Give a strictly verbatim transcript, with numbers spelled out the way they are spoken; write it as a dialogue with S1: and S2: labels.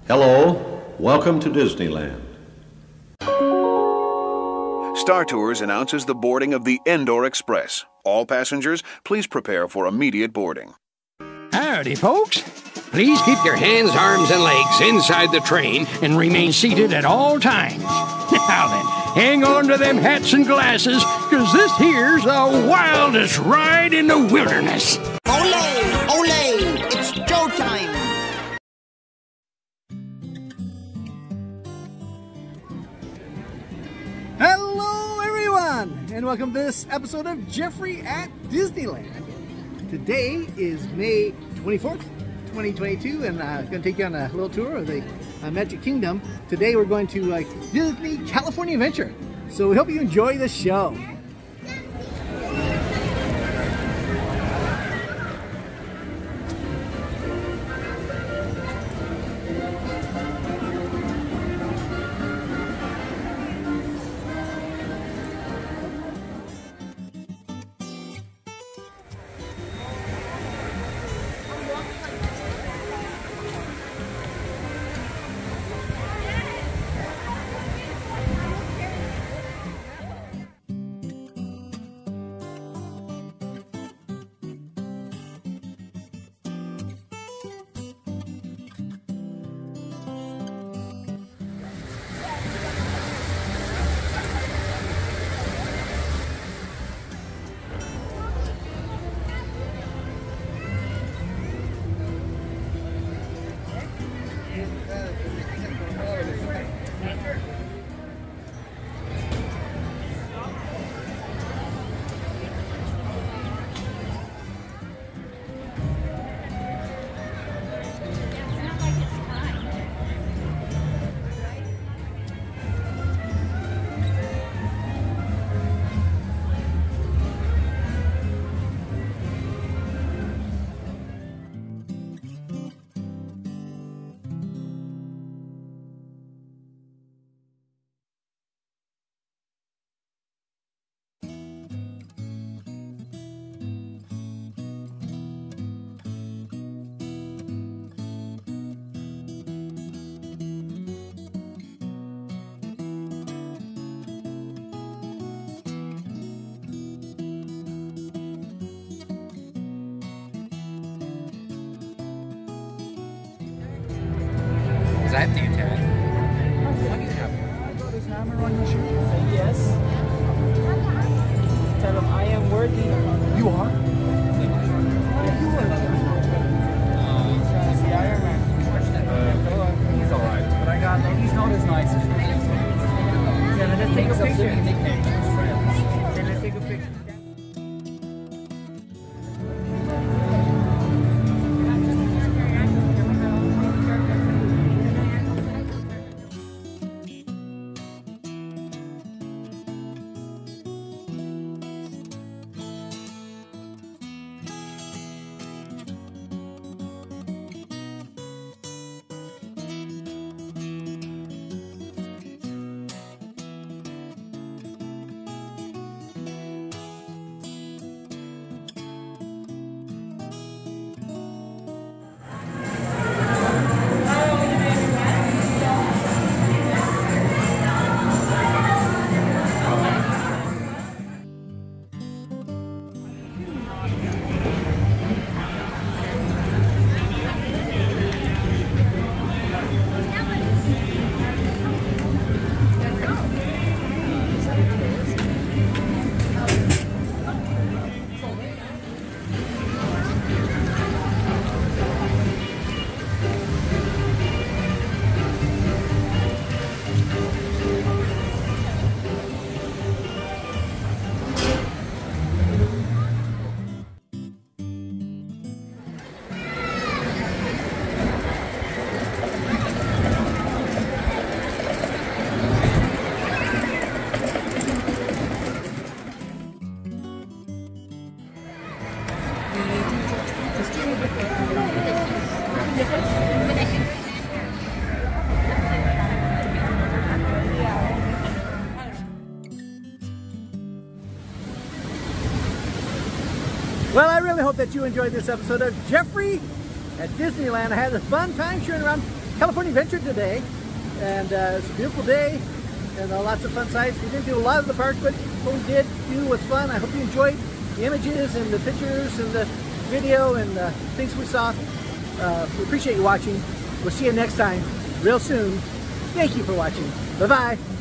S1: Hello, welcome to Disneyland.
S2: Star Tours announces the boarding of the Endor Express. All passengers, please prepare for immediate boarding.
S3: Howdy, folks. Please keep your hands, arms, and legs inside the train and remain seated at all times. Now then, hang on to them hats and glasses, because this here's the wildest ride in the wilderness.
S4: Ole! Ole! It's Joe time!
S5: Hello, everyone, and welcome to this episode of Jeffrey at Disneyland. Today is May twenty-fourth, twenty twenty-two, and I'm going to take you on a little tour of the uh, Magic Kingdom. Today we're going to uh, Disney California Adventure, so we hope you enjoy the show.
S6: Is that the antenna?
S5: What do you have? I got this hammer on your shoe. Say yes. Tell him I am worthy. You are? Yeah, you are.
S6: The Iron Man. He's alright, but I got, he's not as nice as me. Yeah, let's take a picture. Okay, let's take a picture.
S5: Well, I really hope that you enjoyed this episode of Jeffrey at Disneyland. I had a fun time showing around California Adventure today, and uh, it's a beautiful day and uh, lots of fun sights. We didn't do a lot of the park, but what we did do was fun. I hope you enjoyed the images and the pictures and the video and the things we saw. Uh, we appreciate you watching. We'll see you next time real soon. Thank you for watching. Bye-bye.